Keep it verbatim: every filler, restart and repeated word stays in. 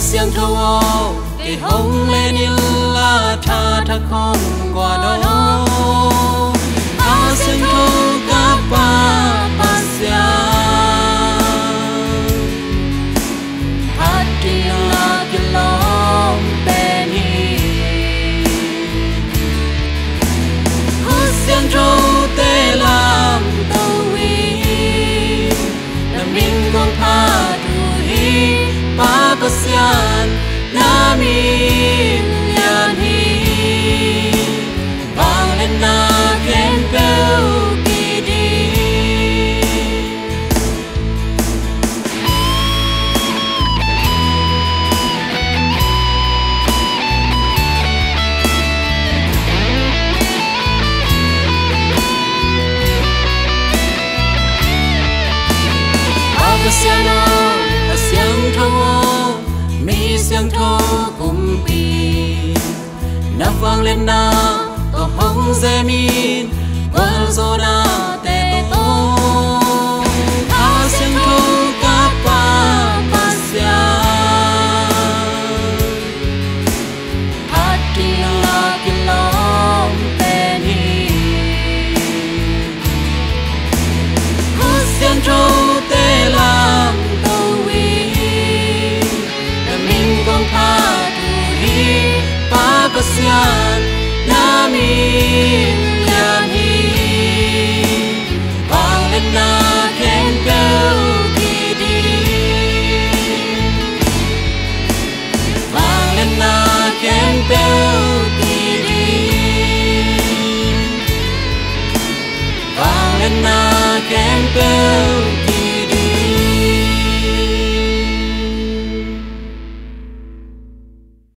xiang thâu ô cái hông lên in la tha tha không qua đó a xiang thâu cả ba ba xiang hát đi la cái lom bên hi hú xiang thâu tê làm tàu vi làm mình con pha du hi ba ba xiang na mi yan hi vang lên na khen bêu kỳ đi ba ba xiang na ba xiang thâu mi xiang thâu cùng pi na vang lên na to hong dê min qual zo na te to a xiang thâu cả ba ba xiang hát đi la cái lom bên hi hú xiang thâu tê làm tàu vi làm mình con pha tu hi ba ba xiang na mi yan hi vang lên na khen bêu kỳ đi vang lên na khen bêu kỳ đi vang lên na khen bêu